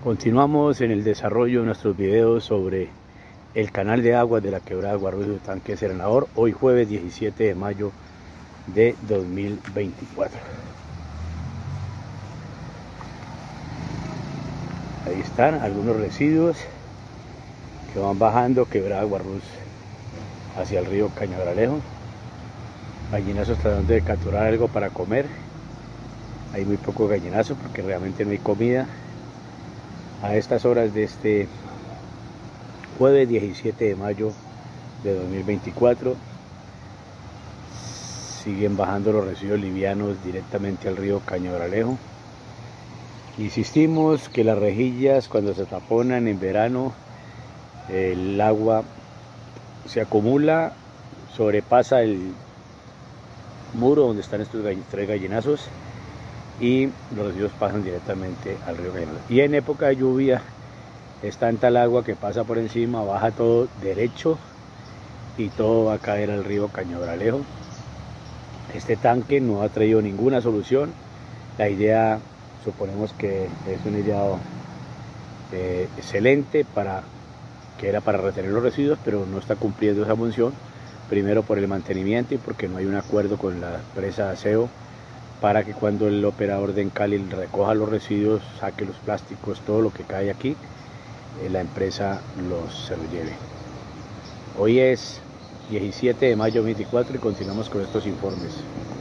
Continuamos en el desarrollo de nuestros videos sobre el canal de aguas de la quebrada Guarrueso del Tanque Serenador, hoy jueves 17 de mayo de 2024. Ahí están algunos residuos que van bajando quebrada Guarrueso hacia el río Cañagralejo. Gallinazos tratando de capturar algo para comer. Hay muy poco gallinazo porque realmente no hay comida a estas horas de este jueves 17 de mayo de 2024. Siguen bajando los residuos livianos directamente al río Cañagralejo. Insistimos que las rejillas, cuando se taponan en verano, el agua se acumula, sobrepasa el muro donde están estos tres gallinazos y los residuos pasan directamente al río Cañagralejo. Y en época de lluvia es tanta el agua que pasa por encima, baja todo derecho y todo va a caer al río Cañagralejo. Este tanque no ha traído ninguna solución. La idea, suponemos que es una idea excelente, que era para retener los residuos, pero no está cumpliendo esa función. Primero por el mantenimiento y porque no hay un acuerdo con la empresa de aseo para que cuando el operador de Encali recoja los residuos, saque los plásticos, todo lo que cae aquí, la empresa se lo lleve. Hoy es 17 de mayo 2024 y continuamos con estos informes.